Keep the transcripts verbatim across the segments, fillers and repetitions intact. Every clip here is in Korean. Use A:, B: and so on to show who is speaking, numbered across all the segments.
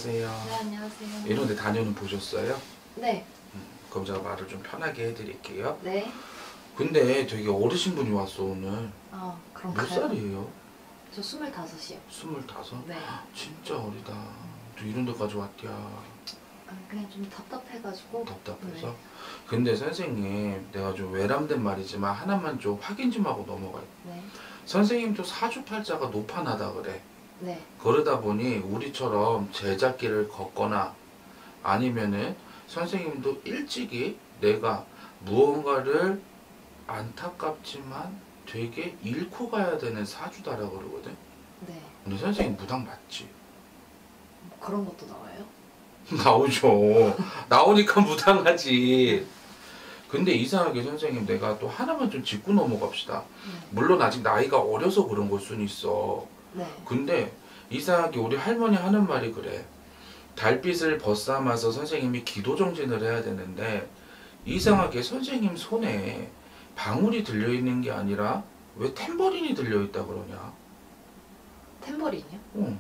A: 안녕하세요.
B: 네, 안녕하세요.
A: 이런 데 다녀는 보셨어요?
B: 네.
A: 음, 그럼 제가 말을 좀 편하게 해드릴게요.
B: 네.
A: 근데 되게 어르신분이 왔어 오늘.
B: 아, 그럼
A: 몇 살이에요?
B: 저 스물다섯이요.
A: 스물다섯?
B: 네.
A: 진짜 어리다. 또 이런 데까지 왔디야.
B: 아, 그냥 좀 답답해가지고.
A: 답답해서?
B: 네.
A: 근데 선생님, 내가 좀 외람된 말이지만 하나만 좀 확인 좀 하고 넘어가요.
B: 네.
A: 선생님도 사주팔자가 노판하다 그래.
B: 네.
A: 그러다 보니 우리처럼 제작기를 걷거나 아니면은 선생님도 일찍이 내가 무언가를 안타깝지만 되게 잃고 가야 되는 사주다라 그러거든.
B: 네.
A: 근데 선생님 무당 맞지?
B: 뭐 그런 것도 나와요?
A: 나오죠. 나오니까 무당하지. 근데 이상하게 선생님 내가 또 하나만 좀 짚고 넘어갑시다.
B: 네.
A: 물론 아직 나이가 어려서 그런 걸 수는 있어.
B: 네.
A: 근데 이상하게 우리 할머니 하는 말이 그래. 달빛을 벗삼아서 선생님이 기도 정진을 해야 되는데 이상하게 선생님 손에 방울이 들려있는 게 아니라 왜 탬버린이 들려있다 그러냐?
B: 탬버린이요?
A: 어.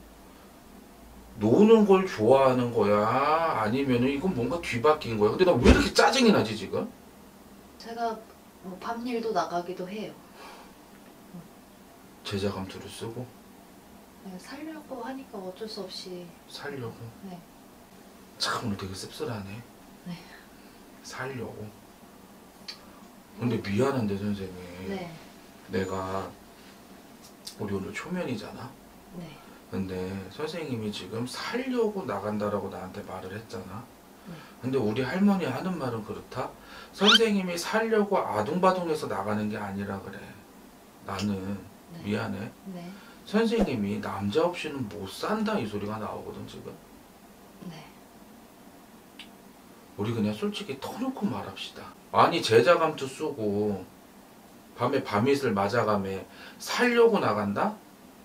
A: 노는 걸 좋아하는 거야? 아니면 이건 뭔가 뒤바뀐 거야? 근데 나 왜 이렇게 짜증이 나지 지금?
B: 제가 뭐 밤일도 나가기도 해요.
A: 제자 감투를 쓰고
B: 네, 살려고 하니까 어쩔 수 없이.
A: 살려고.
B: 네.
A: 참 오늘 되게 씁쓸하네.
B: 네.
A: 살려고. 근데 미안한데 선생님.
B: 네.
A: 내가 우리 오늘 초면이잖아.
B: 네.
A: 근데 선생님이 지금 살려고 나간다라고 나한테 말을 했잖아.
B: 네.
A: 근데 우리 할머니 하는 말은 그렇다. 선생님이 살려고 아둥바둥해서 나가는 게 아니라 그래. 나는
B: 네.
A: 미안해.
B: 네.
A: 선생님이 남자 없이는 못 산다 이 소리가 나오거든 지금.
B: 네.
A: 우리 그냥 솔직히 터놓고 말합시다. 아니 제자 감투 쓰고 밤에 밤이슬 맞아가며 살려고 나간다?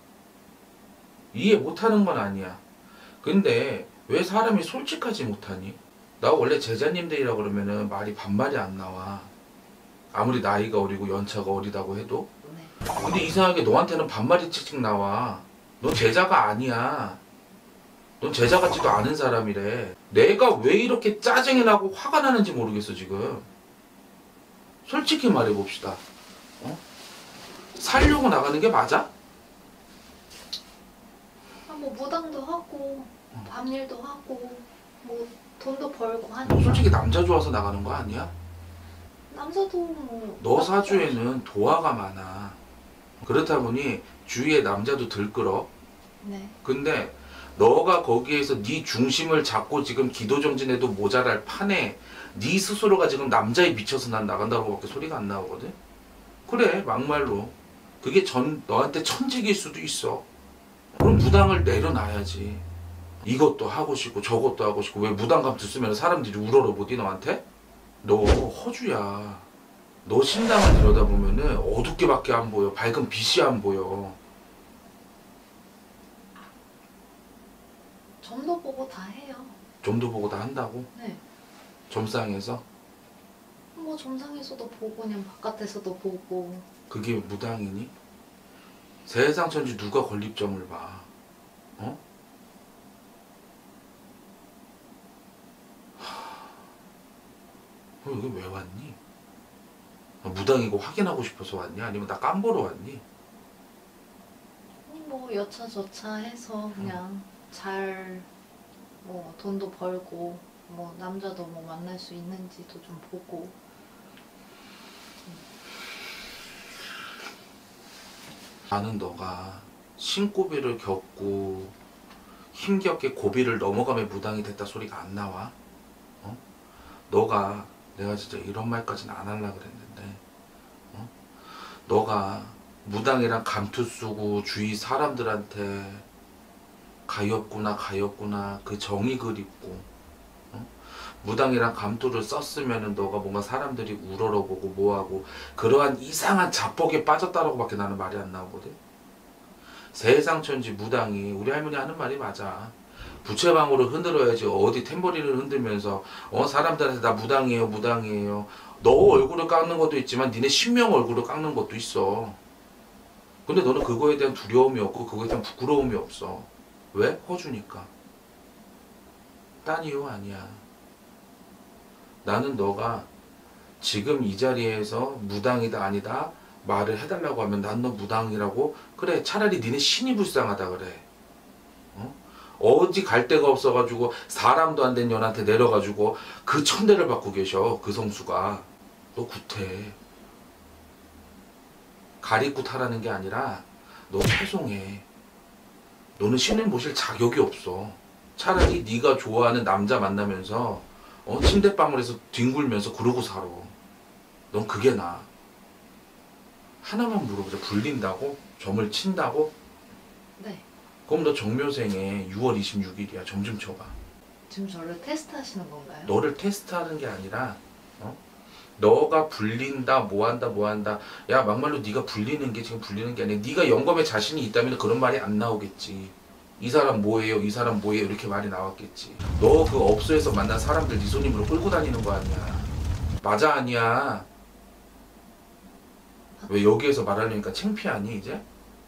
A: 이해 못하는 건 아니야. 근데 왜 사람이 솔직하지 못하니? 나 원래 제자님들이라 그러면은 말이 반말이 안 나와. 아무리 나이가 어리고 연차가 어리다고 해도.
B: 네.
A: 근데 이상하게 너한테는 반말이 칙칙 나와. 넌 제자가 아니야. 넌 제자 같지도 않은 사람이래. 내가 왜 이렇게 짜증이 나고 화가 나는지 모르겠어 지금. 솔직히 말해봅시다. 어? 살려고 나가는 게 맞아?
B: 아, 뭐 무당도 하고 밤일도 하고 뭐 돈도 벌고
A: 너
B: 하니까.
A: 솔직히 남자 좋아서 나가는 거 아니야?
B: 남자도 뭐.
A: 너 사주에는 도화가 많아. 그렇다 보니 주위에 남자도 들끓어.
B: 네.
A: 근데 너가 거기에서 네 중심을 잡고 지금 기도정진해도 모자랄 판에 네 스스로가 지금 남자에 미쳐서 난 나간다고 밖에 소리가 안 나오거든. 그래 막말로 그게 전 너한테 천직일 수도 있어. 그럼 무당을 내려놔야지. 이것도 하고 싶고 저것도 하고 싶고. 왜 무당감투 쓰면 사람들이 우러러보디 너한테? 너 허주야. 너 신당을 들여다보면은 어둡게밖에 안 보여. 밝은 빛이 안 보여.
B: 점도 보고 다 해요.
A: 점도 보고 다 한다고?
B: 네.
A: 점상에서?
B: 뭐 점상에서도 보고 그냥 바깥에서도 보고.
A: 그게 무당이니? 세상 천지 누가 건립점을 봐. 어? 하... 여기 왜 왔니? 무당이고 확인하고 싶어서 왔니? 아니면 나 깜보러 왔니?
B: 아니 뭐 여차저차 해서 그냥 잘 뭐 돈도 벌고 뭐 남자도 뭐 만날 수 있는지도 좀 보고.
A: 나는 너가 신고비를 겪고 힘겹게 고비를 넘어가며 무당이 됐다 소리가 안 나와. 어? 너가 내가 진짜 이런 말까지는 안 하려고 그랬는데 어? 너가 무당이랑 감투 쓰고 주위 사람들한테 가엾구나 가엾구나 그 정이 그립고 어? 무당이랑 감투를 썼으면은 너가 뭔가 사람들이 우러러보고 뭐하고 그러한 이상한 자뻑에 빠졌다라고 밖에 나는 말이 안 나오거든. 세상천지 무당이 우리 할머니 하는 말이 맞아. 부채방울을 흔들어야지 어디 탬버린을 흔들면서 어 사람들한테 나 무당이에요 무당이에요. 너 얼굴을 깎는 것도 있지만 니네 신명 얼굴을 깎는 것도 있어. 근데 너는 그거에 대한 두려움이 없고 그거에 대한 부끄러움이 없어. 왜? 허주니까. 딴 이유 아니야. 나는 너가 지금 이 자리에서 무당이다 아니다 말을 해달라고 하면 난 너 무당이라고 그래 차라리 니네 신이 불쌍하다 그래. 어? 어디 갈 데가 없어가지고 사람도 안 된 년한테 내려가지고 그 천대를 받고 계셔 그 성수가. 너 구태. 가리굿하라는 게 아니라 너 죄송해. 너는 신을 모실 자격이 없어. 차라리 네가 좋아하는 남자 만나면서 어, 침대방울에서 뒹굴면서 그러고 살아. 넌 그게 나아. 하나만 물어보자. 불린다고? 점을 친다고?
B: 네.
A: 그럼 너 정묘생에 유월 이십육일이야. 점 좀 쳐봐.
B: 지금 저를 테스트하시는 건가요?
A: 너를 테스트하는 게 아니라 어? 너가 불린다 뭐한다 뭐한다. 야 막말로 네가 불리는 게 지금 불리는 게 아니라 네가 영검에 자신이 있다면 그런 말이 안 나오겠지. 이 사람 뭐예요? 이 사람 뭐예요? 이렇게 말이 나왔겠지. 너 그 업소에서 만난 사람들 네 손님으로 끌고 다니는 거 아니야. 맞아 아니야. 왜 여기에서 말하려니까 창피하니 이제?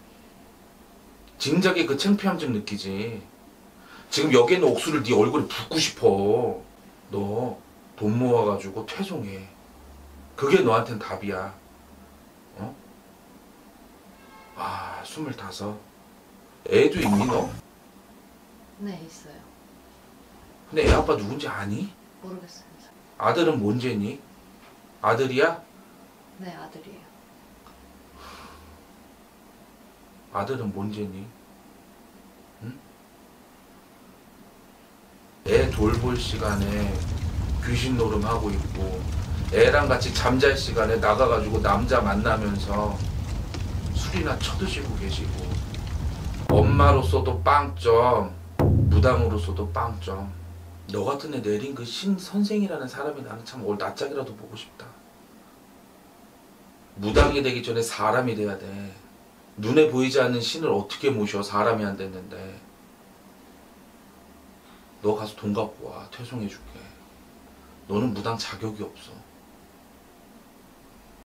A: 진작에 그 창피함 좀 느끼지. 지금 여기 있는 옥수를 네 얼굴에 붓고 싶어. 너 돈 모아가지고 퇴송해. 그게 너한텐 답이야. 어? 아, 스물다섯. 애도 있니 너?
B: 네, 있어요.
A: 근데 애 아빠 누군지 아니?
B: 모르겠습니다.
A: 아들은 뭔죄니? 아들이야?
B: 네, 아들이에요.
A: 아들은 뭔죄니? 응? 애 돌볼 시간에 귀신 노름하고 있고 애랑 같이 잠잘 시간에 나가가지고 남자 만나면서 술이나 쳐드시고 계시고 엄마로서도 빵점 무당으로서도 빵점. 너 같은 애 내린 그 신 선생이라는 사람이 나는 참 오늘 낯짝이라도 보고 싶다. 무당이 되기 전에 사람이 돼야 돼. 눈에 보이지 않는 신을 어떻게 모셔. 사람이 안 됐는데. 너 가서 돈 갖고 와. 퇴송해줄게. 너는 무당 자격이 없어.